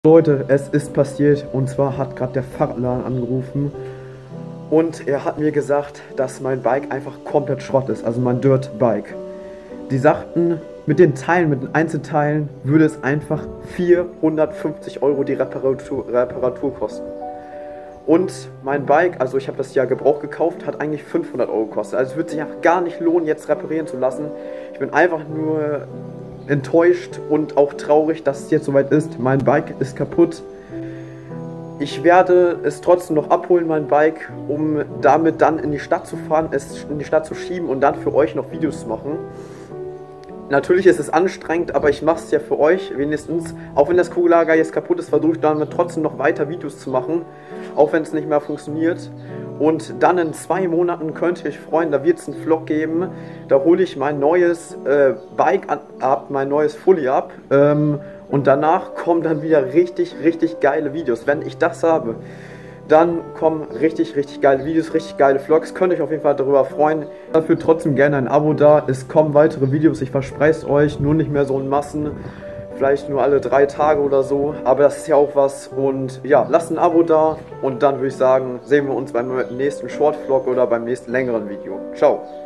Leute, es ist passiert, und zwar hat gerade der Fahrradladen angerufen und er hat mir gesagt, dass mein Bike einfach komplett Schrott ist, also mein Dirt Bike. Die sagten, mit den Teilen, mit den Einzelteilen würde es einfach 450 Euro die Reparatur kosten. Und mein Bike, also ich habe das ja gebraucht gekauft, hat eigentlich 500 Euro gekostet. Also es wird sich auch gar nicht lohnen, jetzt reparieren zu lassen. Ich bin einfach nur enttäuscht und auch traurig, dass es jetzt soweit ist. Mein Bike ist kaputt. Ich werde es trotzdem noch abholen, mein Bike, um damit dann in die Stadt zu fahren, es in die Stadt zu schieben und dann für euch noch Videos zu machen. Natürlich ist es anstrengend, aber ich mache es ja für euch wenigstens. Auch wenn das Kugellager jetzt kaputt ist, versuche ich damit trotzdem noch weiter Videos zu machen, auch wenn es nicht mehr funktioniert. Und dann in 2 Monaten könnt ihr euch freuen, da wird es einen Vlog geben. Da hole ich mein neues Bike ab, mein neues Fully ab. Und danach kommen dann wieder richtig geile Videos. Wenn ich das habe, dann kommen richtig geile Videos, richtig geile Vlogs. Könnt ihr euch auf jeden Fall darüber freuen. Dafür trotzdem gerne ein Abo da. Es kommen weitere Videos, ich verspreche es euch. Nur nicht mehr so in Massen. Vielleicht nur alle 3 Tage oder so. Aber das ist ja auch was. Und ja, lasst ein Abo da. Und dann würde ich sagen, sehen wir uns beim nächsten Short-Vlog oder beim nächsten längeren Video. Ciao.